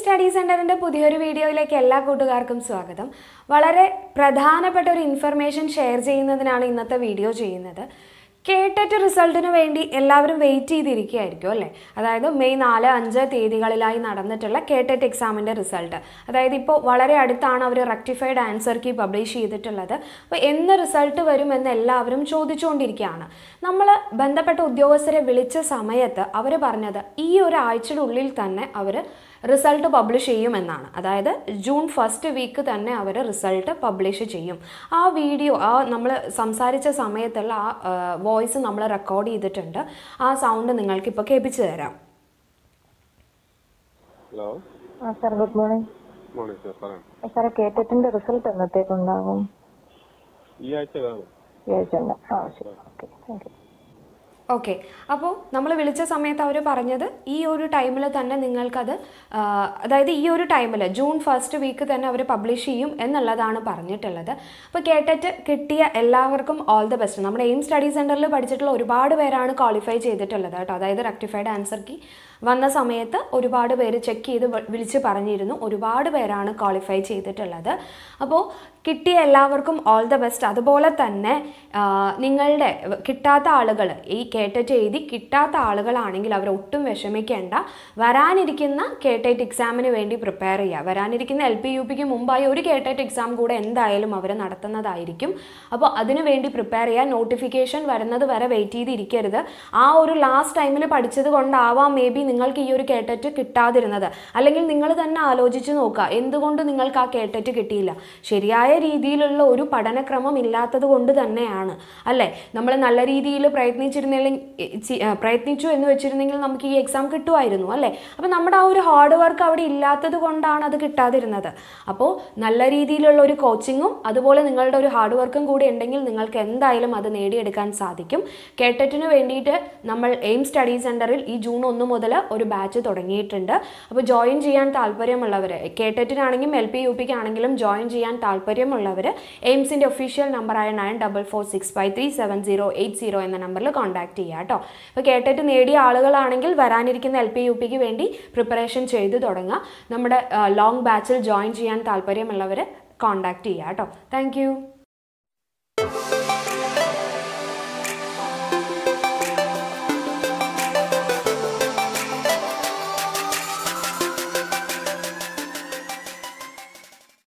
Study സെന്ററിന്റെ പുതിയൊരു വീഡിയോയിലേക്ക് എല്ലാ കൂട്ടുകാർക്കും സ്വാഗതം. വളരെ പ്രധാനപ്പെട്ട ഒരു ഇൻഫർമേഷൻ ഷെയർ ചെയ്യുന്നതിനാണ് ഇന്നത്തെ വീഡിയോ ചെയ്യുന്നത്. കേട്ടറ്റ് റിസൾട്ടിന് വേണ്ടി എല്ലാവരും വെയിറ്റ് ചെയ്തിരിക്കുകയായിരിക്കും അല്ലേ? അതായത് മെയ് 4, 5 തീയതികളിലായി നടന്നിട്ടുള്ള കേട്ടറ്റ് എക്സാമിൻ്റെ റിസൾട്ട്. അതായത് ഇപ്പോൾ വളരെ അടുത്താണ് അവർ റെക്ടിഫൈഡ് ആൻസർ കീ പബ്ലിഷ് ചെയ്തിട്ടുള്ളത്. അപ്പോൾ എന്ന് റിസൾട്ട് വരുമെന്ന് എല്ലാവരും ചോദിച്ചുകൊണ്ടിരിക്കുകയാണ്. നമ്മൾ ബന്ധപ്പെട്ട ഉദ്യോഗസ്ഥരെ വിളിച്ച സമയത്ത് അവർ പറഞ്ഞത് ഈ ഒരാഴ്ചയുടെ ഉള്ളിൽ തന്നെ അവർ റിസൾട്ട് പബ്ലിഷ് ചെയ്യുമെന്നാണ്. അതായത് ജൂൺ 1st വീക്ക് തന്നെ അവർ റിസൾട്ട് പബ്ലിഷ് ചെയ്യും. ആ വീഡിയോ നമ്മൾ സംസാരിച്ച സമയത്തുള്ള ആ വോയിസ് നമ്മൾ റെക്കോർഡ് ചെയ്തിട്ടുണ്ട്. ആ സൗണ്ട് നിങ്ങൾക്ക് ഇപ്പോൾ കേൾപ്പിച്ചു തരാം. Hello sir, good morning. Morning sir, പറയാം. സാറേ, കേട്ടറ്റിന്റെ റിസൾട്ട് എന്നത്തേക്കുണ്ടാകും? ഈ ആഴ്ച കാണും. ഈ ആഴ്ച ഉണ്ട്. ശരി, ഓക്കെ, താങ്ക് യു. ഓക്കെ, അപ്പോൾ നമ്മൾ വിളിച്ച സമയത്ത് അവർ പറഞ്ഞത് ഈ ഒരു ടൈമിൽ തന്നെ നിങ്ങൾക്കത്, അതായത് ഈ ഒരു ടൈമിൽ ജൂൺ 1st വീക്ക് തന്നെ അവർ പബ്ലിഷ് ചെയ്യും എന്നുള്ളതാണ് പറഞ്ഞിട്ടുള്ളത്. അപ്പോൾ കേട്ടറ്റ് കിട്ടിയ എല്ലാവർക്കും ഓൾ ദ ബെസ്റ്റ്. നമ്മുടെ എയിം സ്റ്റഡി സെൻറ്ററിൽ പഠിച്ചിട്ടുള്ള ഒരുപാട് പേരാണ് ക്വാളിഫൈ ചെയ്തിട്ടുള്ളത് കേട്ടോ. അതായത് റെക്ടിഫൈഡ് ആൻസർ കീ വന്ന സമയത്ത് ഒരുപാട് പേര് ചെക്ക് ചെയ്ത് വിളിച്ച് പറഞ്ഞിരുന്നു. ഒരുപാട് പേരാണ് ക്വാളിഫൈ ചെയ്തിട്ടുള്ളത്. അപ്പോൾ കിട്ടിയ എല്ലാവർക്കും ഓൾ ദ ബെസ്റ്റ്. അതുപോലെ തന്നെ നിങ്ങളുടെ കിട്ടാത്ത ആളുകൾ, ഈ കേട്ടറ്റ് എഴുതി കിട്ടാത്ത ആളുകളാണെങ്കിൽ അവർ ഒട്ടും വിഷമിക്കേണ്ട. വരാനിരിക്കുന്ന കേട്ടറ്റ് എക്സാമിന് വേണ്ടി പ്രിപ്പയർ ചെയ്യുക. വരാനിരിക്കുന്ന LPUPക്ക് മുമ്പായി ഒരു കേട്ടറ്റ് എക്സാം കൂടെ എന്തായാലും അവർ നടത്തുന്നതായിരിക്കും. അപ്പോൾ അതിനു വേണ്ടി പ്രിപ്പയർ ചെയ്യുക. നോട്ടിഫിക്കേഷൻ വരുന്നത് വരെ വെയിറ്റ് ചെയ്തിരിക്കരുത്. ആ ഒരു ലാസ്റ്റ് ടൈമിൽ പഠിച്ചത് കൊണ്ടാവാം മേ ബി നിങ്ങൾക്ക് ഈ ഒരു കേട്ടറ്റ് കിട്ടാതിരുന്നത്. അല്ലെങ്കിൽ നിങ്ങൾ തന്നെ ആലോചിച്ച് നോക്കുക, എന്തുകൊണ്ട് നിങ്ങൾക്ക് ആ കേട്ടറ്റ് കിട്ടിയില്ല? ശരിയായ രീതിയിലുള്ള ഒരു പഠനക്രമം ഇല്ലാത്തത് കൊണ്ട് തന്നെയാണ് അല്ലേ? നമ്മൾ നല്ല രീതിയിൽ പ്രയത്നിച്ചു എന്ന് വെച്ചിരുന്നെങ്കിൽ നമുക്ക് ഈ എക്സാം കിട്ടുമായിരുന്നു അല്ലേ? അപ്പോൾ നമ്മുടെ ആ ഒരു ഹാർഡ് വർക്ക് അവിടെ ഇല്ലാത്തത് കൊണ്ടാണ് അത് കിട്ടാതിരുന്നത്. അപ്പോൾ നല്ല രീതിയിലുള്ള ഒരു കോച്ചിങ്ങും അതുപോലെ നിങ്ങളുടെ ഒരു ഹാർഡ് വർക്കും കൂടി ഉണ്ടെങ്കിൽ നിങ്ങൾക്ക് എന്തായാലും അത് നേടിയെടുക്കാൻ സാധിക്കും. കേട്ടറ്റിന് വേണ്ടിയിട്ട് നമ്മൾ എയിം സ്റ്റഡി സെൻറ്ററിൽ ഈ ജൂൺ 1 മുതൽ ഒരു ബാച്ച് തുടങ്ങിയിട്ടുണ്ട്. അപ്പോൾ ജോയിൻ ചെയ്യാൻ താല്പര്യമുള്ളവർ, കേട്ടറ്റിനാണെങ്കിലും LPUPക്കാണെങ്കിലും ജോയിൻ ചെയ്യാൻ താല്പര്യമുള്ളവർ എയിംസിൻ്റെ ഒഫീഷ്യൽ നമ്പറായ 9446537080 എന്ന നമ്പറിൽ കോൺടാക്ട് ചെയ്യുക കേട്ടോ. അപ്പോൾ കേട്ടറ്റ് നേടിയ ആളുകളാണെങ്കിൽ വരാനിരിക്കുന്ന LPUPക്ക് വേണ്ടി പ്രിപ്പറേഷൻ ചെയ്ത് തുടങ്ങുക. നമ്മുടെ ലോങ് ബാച്ചിൽ ജോയിൻ ചെയ്യാൻ താല്പര്യമുള്ളവർ കോൺടാക്ട് ചെയ്യുക കേട്ടോ. താങ്ക്